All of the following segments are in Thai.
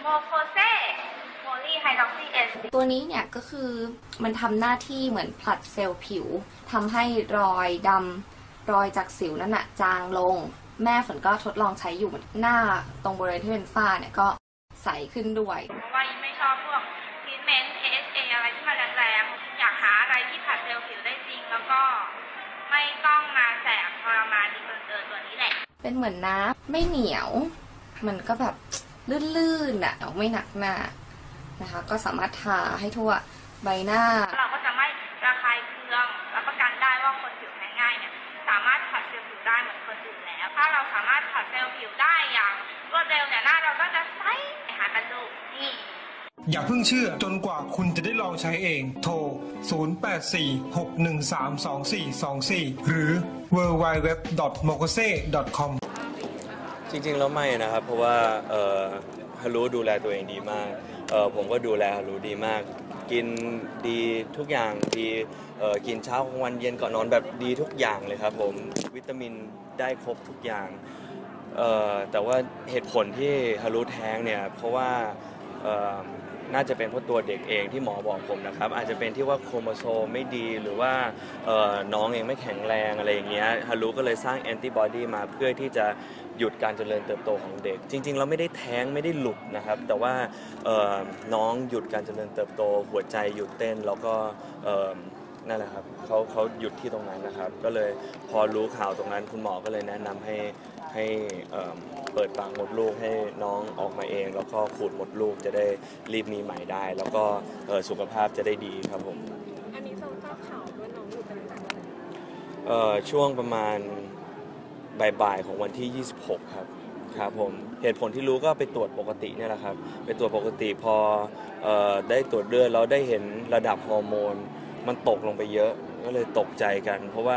โมโคเซโมลีไฮดรอกซีเอสตัวนี้เนี่ยก็คือมันทำหน้าที่เหมือนผลัดเซลล์ผิวทำให้รอยดำรอยจากสิวนั่นน่ะจางลงแม่ฝนก็ทดลองใช้อยู่หน้าตรงบริเวณที่เป็นฝ้าเนี่ยก็ใสขึ้นด้วยเพราะว่าไม่ชอบพวกทรีทเมนต์ AHA อะไรที่มันแรงๆอยากหาอะไรที่ผลัดเซลล์ผิวได้จริงแล้วก็ไม่ต้องมาแสบทรมานดีเกินตัวนี้แหละเป็นเหมือนน้ำไม่เหนียวมันก็แบบลื่นๆอ่ะไม่หนักหน้านะคะก็สามารถทาให้ทั่วใบหน้าเราก็จะไม่ระคายเคืองรับประกันได้ว่าคนผิวแพ้ง่ายเนี่ยสามารถผัดเซลล์ผิวได้เหมือนคนอื่นแล้วถ้าเราสามารถผัดเซลล์ผิวได้อย่างรวดเร็วเนี่ยหน้าเราก็จะใสหากันดูนี่อย่าเพิ่งเชื่อจนกว่าคุณจะได้ลองใช้เองโทร 0846132424 หรือ www.mokose.com จริงๆแล้วไม่นะครับเพราะว่าฮารุดูแลตัวเองดีมากผมก็ดูแลฮารุดีมากกินดีทุกอย่างดีกินเช้ากลางวันเย็นก่อนนอนแบบดีทุกอย่างเลยครับผมวิตามินได้ครบทุกอย่างแต่ว่าเหตุผลที่ฮารุแท้งเนี่ยเพราะว่าน่าจะเป็นเพราะตัวเด็กเองที่หมอบอกผมนะครับอาจจะเป็นที่ว่าโครโมโซมไม่ดีหรือว่าน้องเองไม่แข็งแรงอะไรอย่างเงี้ยฮารุก็เลยสร้างแอนติบอดีมาเพื่อที่จะหยุดการเจริญเติบโตของเด็กจริงๆเราไม่ได้แท้งไม่ได้หลุดนะครับแต่ว่าน้องหยุดการเจริญเติบโตหัวใจหยุดเต้นแล้วก็นั่นแหละครับเขาหยุดที่ตรงนั้นนะครับก็เลยพอรู้ข่าวตรงนั้นคุณหมอก็เลยแนะนำให้เปิดปากมดลูกให้น้องออกมาเองแล้วก็ขูดมดลูกจะได้รีบมีใหม่ได้แล้วก็สุขภาพจะได้ดีครับผมอันนี้เราทราบข่าวว่าน้องอยู่ตั้งแต่ช่วงประมาณบ่ายๆของวันที่ 26 ครับผมเหตุผลที่รู้ก็ไปตรวจปกติเนี่ยแหละครับไปตรวจปกติพอได้ตรวจเลือดแล้วได้เห็นระดับฮอร์โมนมันตกลงไปเยอะก็เลยตกใจกันเพราะว่า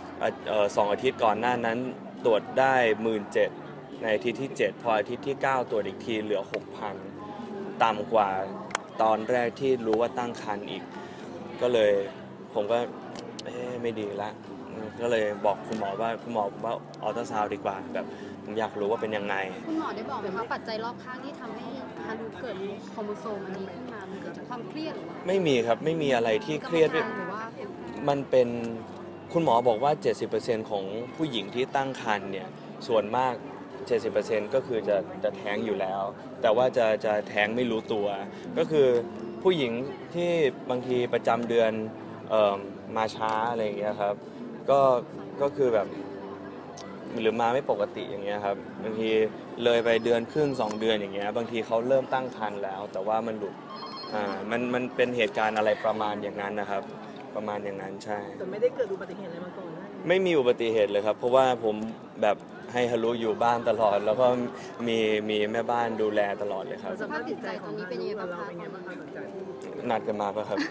2 อาทิตย์ก่อนหน้านั้นตรวจได้ 17,000 ในอาทิตย์ที่ 7 พออาทิตย์ที่ 9 ตรวจอีกทีเหลือ 6,000 ต่ำกว่าตอนแรกที่รู้ว่าตั้งครรภ์อีกก็เลยผมก็ไม่ดีละก็เลยบอกคุณหมอว่าอัลตราซาวด์ดีกว่าแบบผมอยากรู้ว่าเป็นยังไงคุณหมอได้บอกไหมคะปัจจัยรอบข้างที่ทำให้ฮารุเกิดโครโมโซมอันนี้ขึ้นมามันเกิดจากความเครียดหรือว่าไม่มีครับไม่มีอะไรที่เครียดมันเป็นคุณหมอบอกว่า 70% ของผู้หญิงที่ตั้งครรภ์เนี่ยส่วนมาก 70% ก็คือจะแท้งอยู่แล้วแต่ว่าจะแท้งไม่รู้ตัวก็คือผู้หญิงที่บางทีประจำเดือนมาช้าอะไรอย่างเงี้ยครับก็คือแบบหรือมาไม่ปกติอย่างเงี้ยครับบางทีเลยไปเดือนครึ่ง2 เดือนอย่างเงี้ยบางทีเขาเริ่มตั้งครรภ์แล้วแต่ว่ามันหลุดมันเป็นเหตุการณ์อะไรประมาณอย่างนั้นนะครับประมาณอย่างนั้นใช่แต่ไม่ได้เกิดอุบัติเหตุอะไรมาก่อนนะไม่มีอุบัติเหตุเลยครับเพราะว่าผมแบบให้ฮารุอยู่บ้านตลอดแล้วก็มีแม่บ้านดูแลตลอดเลยครับสภาพจิตใจตอนนี้เป็นยังไงบ้างคะนัดกันมาป่ะครับ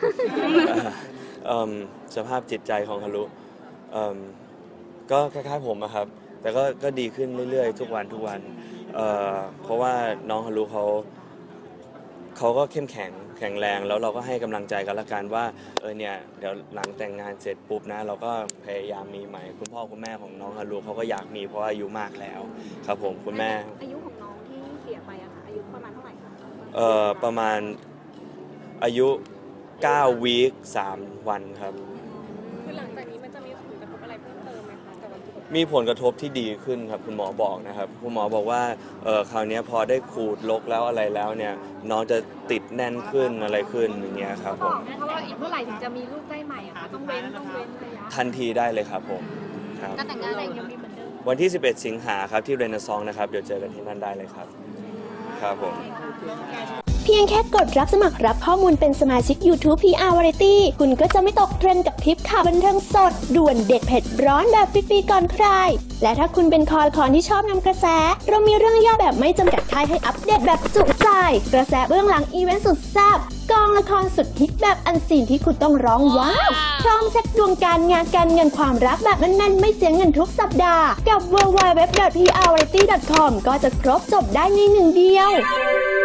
สภาพจิตใจของฮารุก็คล้ายๆผมอะครับแต่ก็ดีขึ้นเรื่อยๆทุกวันเพราะว่าน้องฮารุเขาก็เข้มแข็งแรงแล้วเราก็ให้กำลังใจกันละกันว่าเนี่ยเดี๋ยวหลังแต่งงานเสร็จปุ๊บนะเราก็พยายามมีใหม่คุณพ่อคุณแม่ของน้องฮารุเขาก็อยากมีเพราะอายุมากแล้วครับผมคุณแม่อายุของน้องที่เสียไปอะค่ะอายุประมาณเท่าไหร่คะประมาณอายุ9 วีค 3 วันครับคือหลังจากนี้มันจะมีผลกระทบอะไรเพิ่มเติมไหมคะกับวันที่มีผลกระทบที่ดีขึ้นครับคุณหมอบอกนะครับคุณหมอบอกว่าคราวนี้พอได้ขูดลกแล้วอะไรแล้วเนี่ยน้องจะติดแน่นขึ้นอะไรขึ้นอย่างเงี้ยครับผมเพราะว่าอีกเมื่อไหร่ถึงจะมีลูกได้ใหม่อะคะต้องเว้นระยะทันทีได้เลยครับผมครับการแต่งงานอะไรยังมีเหมือนเดิมวันที่11 สิงหาครับที่เรเนซองส์นะครับเดี๋ยวเจอกันที่นั่นได้เลยครับครับผมเพียงแค่กดรับสมัครรับข้อมูลเป็นสมาชิก YouTube PR Variety คุณก็จะไม่ตกเทรนด์กับคลิปข่าวบันเทิงสดด่วนเด็ดเผ็ดร้อนแบบฟรีๆก่อนใครและถ้าคุณเป็นคอที่ชอบนำกระแสเรามีเรื่องย่อแบบไม่จำกัดท้ายให้อัปเดตแบบจุใจกระแสเบื้องหลังอีเวนต์สุดแซ่บกองละครสุดฮิตแบบอันซีนที่คุณต้องร้องว้าวพร้อมเช็คดวงการงานการเงินความรักแบบแน่นๆไม่เสียเงินทุกสัปดาห์กับ www.prvariety.com ก็จะครบจบได้ในหนึ่งเดียว